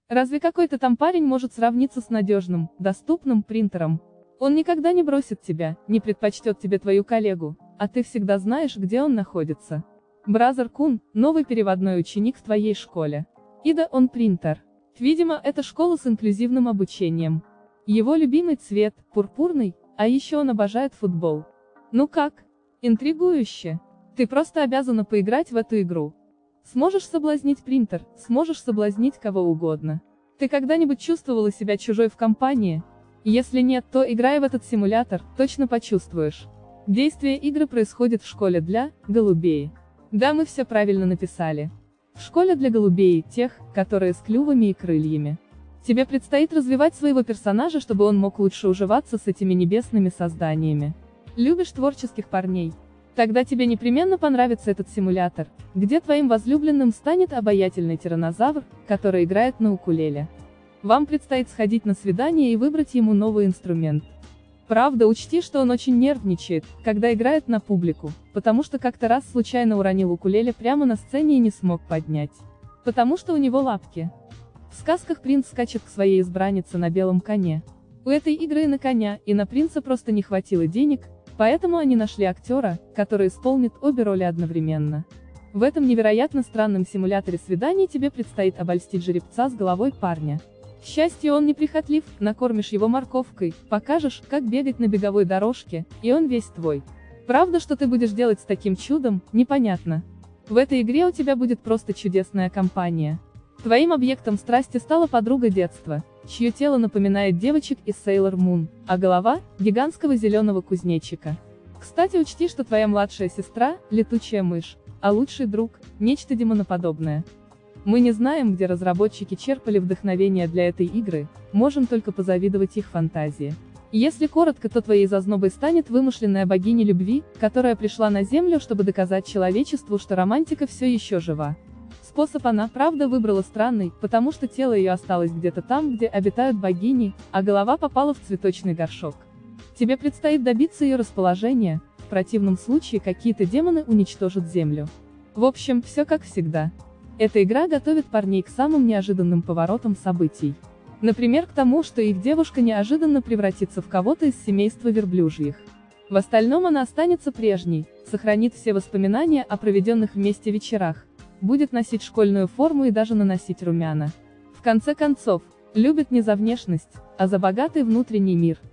Разве какой-то там парень может сравниться с надежным, доступным принтером? Он никогда не бросит тебя, не предпочтет тебе твою коллегу, а ты всегда знаешь, где он находится. Бразер Кун, новый переводной ученик в твоей школе. Ида он принтер. Видимо, это школа с инклюзивным обучением. Его любимый цвет – пурпурный, а еще он обожает футбол. Ну как? Интригующе. Ты просто обязана поиграть в эту игру. Сможешь соблазнить принтер, сможешь соблазнить кого угодно. Ты когда-нибудь чувствовала себя чужой в компании? Если нет, то, играя в этот симулятор, точно почувствуешь. Действие игры происходит в школе для голубей. Да, мы все правильно написали. В школе для голубей, тех, которые с клювами и крыльями. Тебе предстоит развивать своего персонажа, чтобы он мог лучше уживаться с этими небесными созданиями. Любишь творческих парней? Тогда тебе непременно понравится этот симулятор, где твоим возлюбленным станет обаятельный тираннозавр, который играет на укулеле. Вам предстоит сходить на свидание и выбрать ему новый инструмент. Правда, учти, что он очень нервничает, когда играет на публику, потому что как-то раз случайно уронил укулеле прямо на сцене и не смог поднять. Потому что у него лапки. В сказках принц скачет к своей избраннице на белом коне. У этой игры и на коня, и на принца просто не хватило денег, поэтому они нашли актера, который исполнит обе роли одновременно. В этом невероятно странном симуляторе свиданий тебе предстоит обольстить жеребца с головой парня. К счастью, он неприхотлив, накормишь его морковкой, покажешь, как бегать на беговой дорожке, и он весь твой. Правда, что ты будешь делать с таким чудом, непонятно. В этой игре у тебя будет просто чудесная компания. Твоим объектом страсти стала подруга детства, чье тело напоминает девочек из Sailor Moon, а голова – гигантского зеленого кузнечика. Кстати, учти, что твоя младшая сестра – летучая мышь, а лучший друг – нечто демоноподобное. Мы не знаем, где разработчики черпали вдохновение для этой игры, можем только позавидовать их фантазии. Если коротко, то твоей зазнобой станет вымышленная богиня любви, которая пришла на Землю, чтобы доказать человечеству, что романтика все еще жива. Способ она, правда, выбрала странный, потому что тело ее осталось где-то там, где обитают богини, а голова попала в цветочный горшок. Тебе предстоит добиться ее расположения, в противном случае какие-то демоны уничтожат Землю. В общем, все как всегда. Эта игра готовит парней к самым неожиданным поворотам событий. Например, к тому, что их девушка неожиданно превратится в кого-то из семейства верблюжьих. В остальном она останется прежней, сохранит все воспоминания о проведенных вместе вечерах, будет носить школьную форму и даже наносить румяна. В конце концов, любит не за внешность, а за богатый внутренний мир.